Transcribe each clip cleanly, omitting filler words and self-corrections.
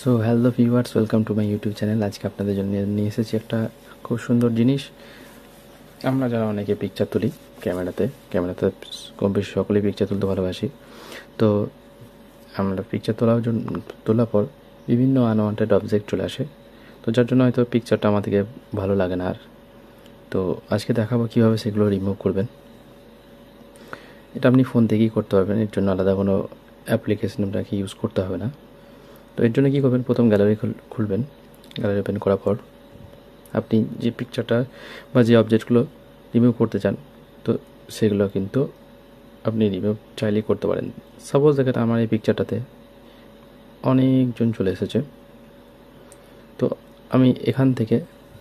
So hello viewers, welcome to my YouTube channel. আজকে আপনাদের জন্য নিয়ে এসেছি একটা খুব সুন্দর জিনিস। আমরা যারা অনেকে পিকচার তুলি ক্যামেরাতে কম বেশি সকলেই পিকচার তুলতে ভালোবাসি। তো আমরা পিকচার তোলার পর বিভিন্ন আনওয়ান্টেড অবজেক্ট চলে আসে, তো যার জন্য হয়তো পিকচারটা আমাদেরকে ভালো লাগে না আর। তো আজকে দেখাবো কীভাবে সেগুলো রিমুভ করবেন। এটা আপনি ফোন থেকেই করতে পারবেন, এর জন্য আলাদা কোনো অ্যাপ্লিকেশন আপনাকে ইউজ করতে হবে না। তো এর জন্য কী করবেন, প্রথম গ্যালারি খুলবেন। গ্যালারি ওপেন করার পর আপনি যে পিকচারটা বা যে অবজেক্টগুলো রিমুভ করতে চান, তো সেগুলো কিন্তু আপনি রিমুভ চাইলেই করতে পারেন। সাপোজ দেখেন আমার এই পিকচারটাতে অনেকজন চলে এসেছে, তো আমি এখান থেকে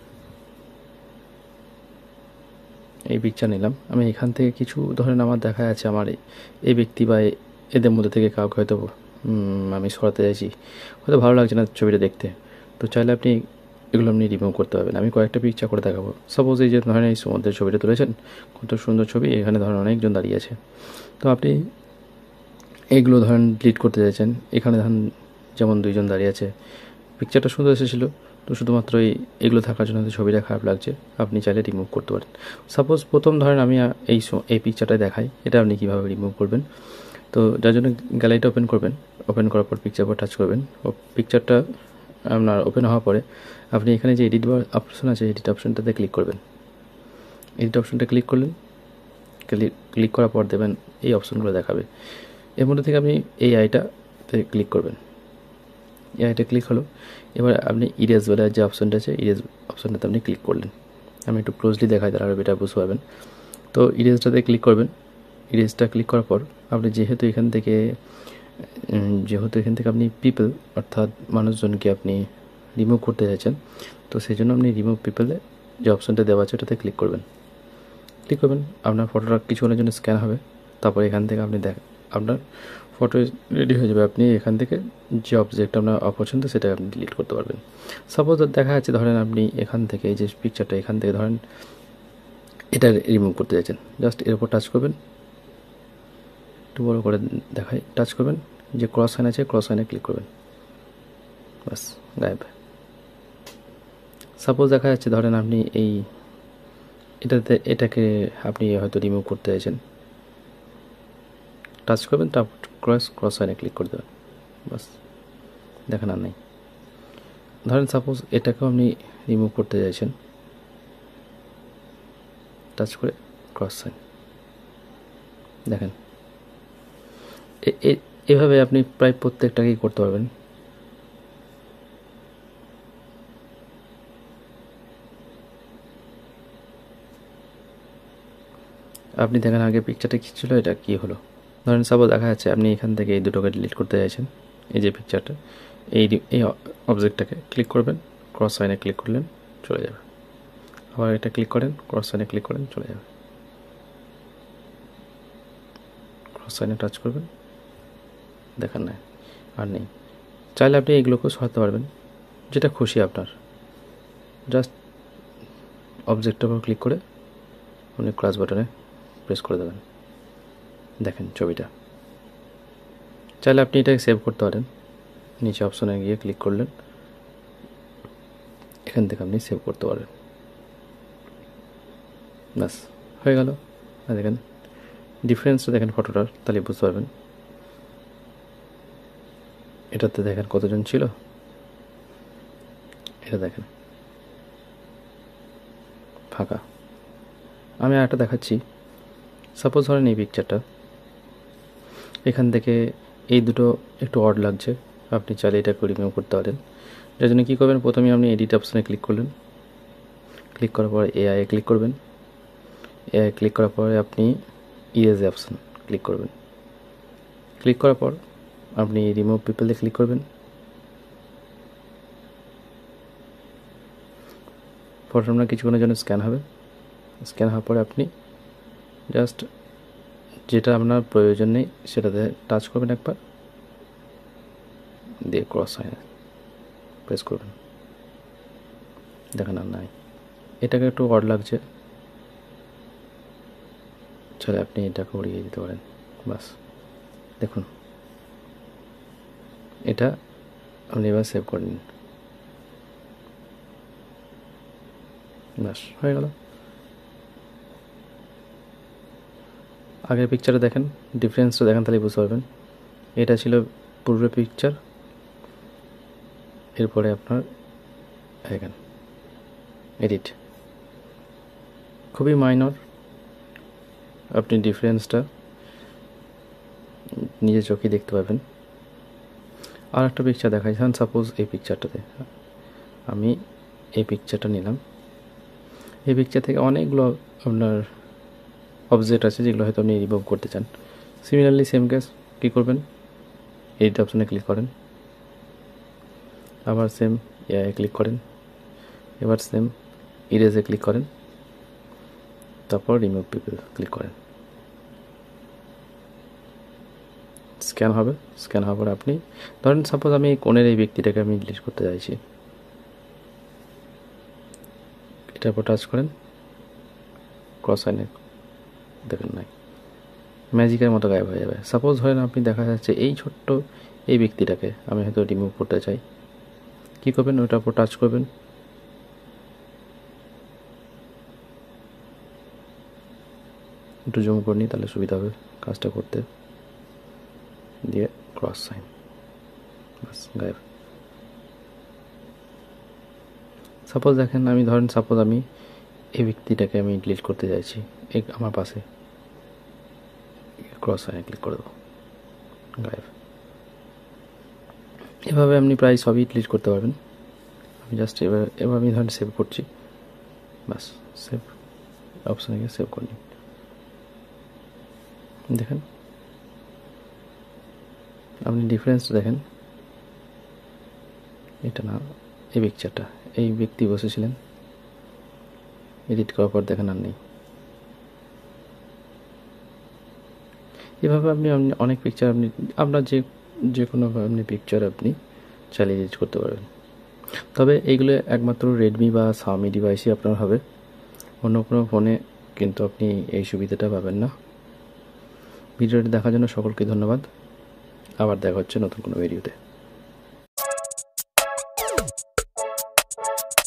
এই পিকচার নিলাম। আমি এখান থেকে কিছু ধরেন আমার দেখা যাচ্ছে আমার এই ব্যক্তি বা এদের মধ্যে থেকে কাউকে হয়তো আমি সরাতে চাইছি, হয়তো ভালো লাগছে না ছবিটা দেখতে, তো চাইলে আপনি এগুলো আপনি রিমুভ করতে পারবেন। আমি কয়েকটা পিকচার করে দেখাবো। সাপোজ এই যে ধরেন এই সমুদ্রের ছবিটা তুলেছেন, কত সুন্দর ছবি, এখানে ধরেন অনেকজন দাঁড়িয়ে আছে, তো আপনি এইগুলো ধরেন ডিলিট করতে চাইছেন। এখানে ধরেন যেমন দুইজন দাঁড়িয়ে আছে, পিকচারটা সুন্দর এসেছিলো, তো শুধুমাত্র এগুলো থাকার জন্য ছবিটা খারাপ লাগছে, আপনি চাইলে রিমুভ করতে পারেন। সাপোজ প্রথম ধরেন আমি এই পিকচারটা দেখাই, এটা আপনি কীভাবে রিমুভ করবেন। তো যার জন্য গ্যালারিটা ওপেন করবেন। ওপেন করার পর পিকচার পর টাচ করবেন। ও পিকচারটা আপনার ওপেন হওয়ার পরে আপনি এখানে যে এডিট অপশন আছে, এডিট অপশনটাতে ক্লিক করবেন। এডিট অপশনটা ক্লিক করলেন, ক্লিক করার পর দেবেন এই অপশনগুলো দেখাবে। এর মধ্যে থেকে আপনি এই আইটাতে ক্লিক করবেন। এই আইটা ক্লিক হলো, এবার আপনি ইরেজ বলে যে অপশনটা আছে, ইরেজ অপশনটাতে আপনি ক্লিক করলেন। আমি একটু ক্লোজলি দেখাই, তাহলে আরও বেটার বুঝতে পারবেন। তো ইরেজটাতে ক্লিক করবেন। ইরেজটা ক্লিক করার পর আপনি যেহেতু এখান থেকে আপনি পিপল অর্থাৎ মানুষজনকে আপনি রিমুভ করতে চাইছেন, তো সেই জন্য আপনি রিমুভ পিপলে যে অপশনটা দেওয়া আছে ওটাতে ক্লিক করবেন। আপনার ফটোটা কিছুক্ষণের জন্য স্ক্যান হবে, তারপর এখান থেকে আপনার ফটো রেডি হয়ে যাবে। আপনি এখান থেকে যে অবজেক্ট আপনার অপছন্দ সেটা আপনি ডিলিট করতে পারবেন। সাপোজ দেখা যাচ্ছে ধরেন আপনি এখান থেকে এই যে পিকচারটা এখান থেকে ধরেন এটা রিমুভ করতে চাইছেন, জাস্ট এর উপর টাচ করবেন। একটু বড় করে দেখাই, টাচ করবেন, যে ক্রস সাইন আছে ক্রস সাইনে ক্লিক করবেন, বাস গায়েব। সাপোজ দেখা যাচ্ছে ধরেন আপনি এটাকে আপনি হয়তো রিমুভ করতে চাইছেন, টাচ করবেন, তারপর ক্রস সাইনে ক্লিক করে দেবেন, বাস দেখেন আর নেই। ধরেন সাপোজ এটাকেও আপনি রিমুভ করতে চাইছেন, টাচ করে ক্রস সাইন, দেখেন। এভাবে আপনি প্রায় প্রত্যেকটাকেই করতে পারবেন। আপনি দেখেন আগে পিকচারটা কী ছিল, এটা কী হলো। ধরেন সাপোজ দেখা যাচ্ছে আপনি এখান থেকে এই দুটোকে ডিলিট করতে চাইছেন। এই যে পিকচারটা, এই অবজেক্টটাকে ক্লিক করবেন, ক্রস সাইনে ক্লিক করলেন, চলে যাবে। আবার এটা ক্লিক করেন, ক্রস সাইনে ক্লিক করেন, চলে যাবে। ক্রস সাইনে টাচ করবেন, দেখেন না আর নেই। চাইলে আপনি এগুলোকেও সরাতে পারবেন, যেটা খুশি আপনার। জাস্ট অবজেক্টের উপর ক্লিক করে আপনি ক্রস বাটনে প্রেস করে দেবেন, দেখেন ছবিটা। চাইলে আপনি এটাকে সেভ করতে পারেন, নিচে অপশনে গিয়ে ক্লিক করলেন, এখান থেকে আপনি সেভ করতে পারেন, ব্যাস হয়ে গেল। দেখেন ডিফারেন্সটা, দেখেন ফটোটার, তাহলে বুঝতে পারবেন। এটাতে দেখেন কতজন ছিল, এটা দেখেন ফাঁকা। আমি আরেকটা দেখাচ্ছি। সাপোজ ধরেন এই পিকচারটা, এখান থেকে এই দুটো একটু অড লাগছে, আপনি চাইলে এটাকে রিমুভ করতে পারেন। যার জন্য কী করবেন, প্রথমে আপনি এডিট অপশানে ক্লিক করলেন, ক্লিক করার পর এআই ক্লিক করবেন। এআই ক্লিক করার পরে আপনি ইরেজ অপশান ক্লিক করবেন। ক্লিক করার পর আপনি রিমুভ পিপলে ক্লিক করবেন। ফটোটা আপনার কিছুক্ষণের জন্য স্ক্যান হবে। স্ক্যান হওয়ার পরে আপনি জাস্ট যেটা আপনার প্রয়োজন নেই সেটাতে টাচ করবেন একবার, দিয়ে ক্রস সাইনে প্রেস করবেন, দেখেন আর নাই। এটাকে একটু অড লাগছে, চলে আপনি এটাকে উড়িয়ে দিতে পারেন, বাস দেখুন এটা আপনি এবার সেভ করে নিন। ব্যাস হয়ে গেল। আগের পিকচারে দেখেন, ডিফারেন্সটা দেখেন, তাহলে বুঝতে পারবেন। এটা ছিল পূর্বের পিকচার, এরপরে আপনার দেখেন এডিট, খুবই মাইনর, আপনি ডিফারেন্সটা নিজের চোখেই দেখতে পাবেন। আর একটা পিকচার দেখাই, সাপোজ এই পিকচারটাতে আমি এই পিকচারটা নিলাম, এই পিকচার থেকে অনেকগুলো আপনার অবজেক্ট আছে যেগুলো হয়তো আপনি রিমুভ করতে চান। সিমিলারলি সেম কেস, কী করবেন, এডিট অপশানে ক্লিক করেন, আবার সেম এআই ক্লিক করেন, এবার সেম ইরেজে ক্লিক করেন, তারপর রিমুভ পিপল ক্লিক করেন। স্ক্যান হবে, স্ক্যান হওয়ার পর আপনি ধরেন সাপোজ আমি কোণের এই ব্যক্তিটাকে আমি ডিলিট করতে চাইছি, এটার উপর টাচ করেন, ক্রস সাইনে দেখেন নাই, ম্যাজিকের মতো গায়েব হয়ে যাবে। সাপোজ ধরেন আপনি দেখা যাচ্ছে এই ছোট্ট এই ব্যক্তিটাকে আমি হয়তো রিমুভ করতে চাই, কী করবেন, ওটার উপর টাচ করবেন, একটু জুম করে নিই তাহলে সুবিধা হবে কাজটা করতে, দিয়ে ক্রস সাইন, বাস গায়েব। সাপোজ দেখেন আমি ধরেন সাপোজ আমি এই ব্যক্তিটাকে আমি ডিলিট করতে চাইছি, এই আমার পাশে, ক্রস সাইনে ক্লিক করে দেবো, গায়েব। এভাবে আপনি প্রায় সবই ডিলিট করতে পারবেন। আমি জাস্ট এবার আমি ধরেন সেভ করছি, বাস সেভ অপশানে গিয়ে সেভ করে নিন। দেখেন আপনি ডিফারেন্স দেখেন, এটা না, এই পিকচারটা, এই ব্যক্তি বসেছিলেন, এডিট করার পর দেখেন আর নেই। এভাবে আপনি অনেক পিকচার আপনি আপনার যে কোনো আপনি পিকচার আপনি চাইলে এডিট করতে পারবেন। তবে এইগুলো একমাত্র রেডমি বা Xiaomi ডিভাইসই আপনার হবে, অন্য কোনো ফোনে কিন্তু আপনি এই সুবিধাটা পাবেন না। ভিডিওটি দেখার জন্য সকলকে ধন্যবাদ। আবার দেখা হচ্ছে নতুন কোনো ভিডিওতে।